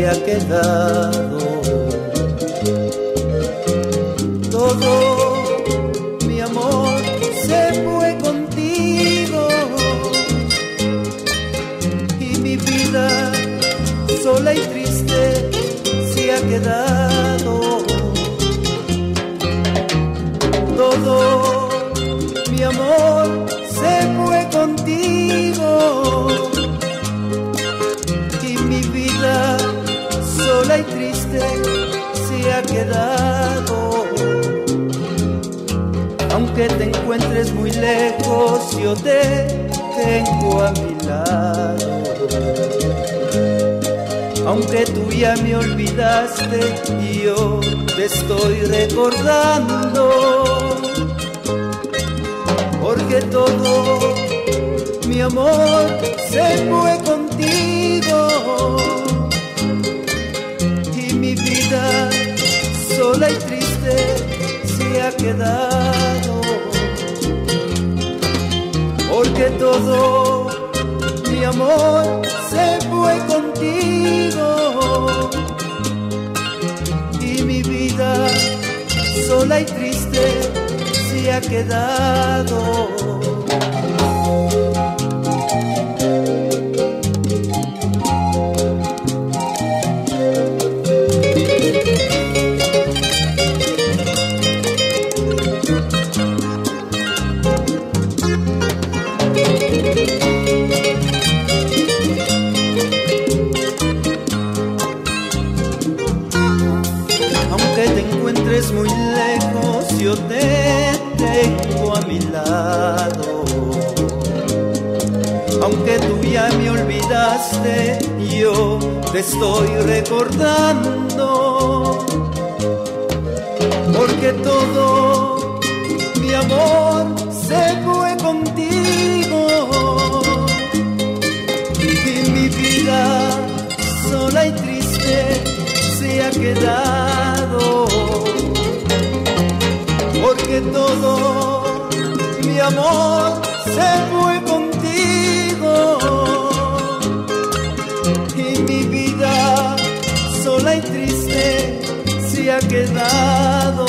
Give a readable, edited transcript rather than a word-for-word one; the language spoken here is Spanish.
se ha quedado. Todo mi amor se fue contigo y mi vida sola y triste se ha quedado. Todo mi amor se fue contigo y mi vida sola y triste se ha quedado. Aunque te encuentres muy lejos, yo te tengo a mi lado. Aunque tú ya me olvidaste y yo te estoy recordando, porque todo mi amor se fue contigo y mi vida sola y triste se ha quedado. Porque todo mi amor se fue contigo y mi vida sola y triste se ha quedado. Aunque te encuentres muy lejos, yo te tengo a mi lado. Aunque tú ya me olvidaste, yo te estoy recordando, porque todo mi amor se fue contigo y mi vida sola y triste se ha quedado. Porque todo mi amor se fue contigo y mi vida sola y triste se ha quedado.